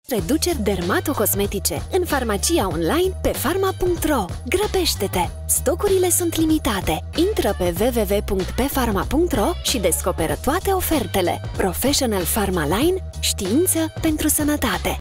Reduceri dermatocosmetice în farmacia online pe pharma.ro. Grăbește-te! Stocurile sunt limitate. Intră pe www.pefarma.ro și descoperă toate ofertele. Professional Pharma Line, știință pentru sănătate.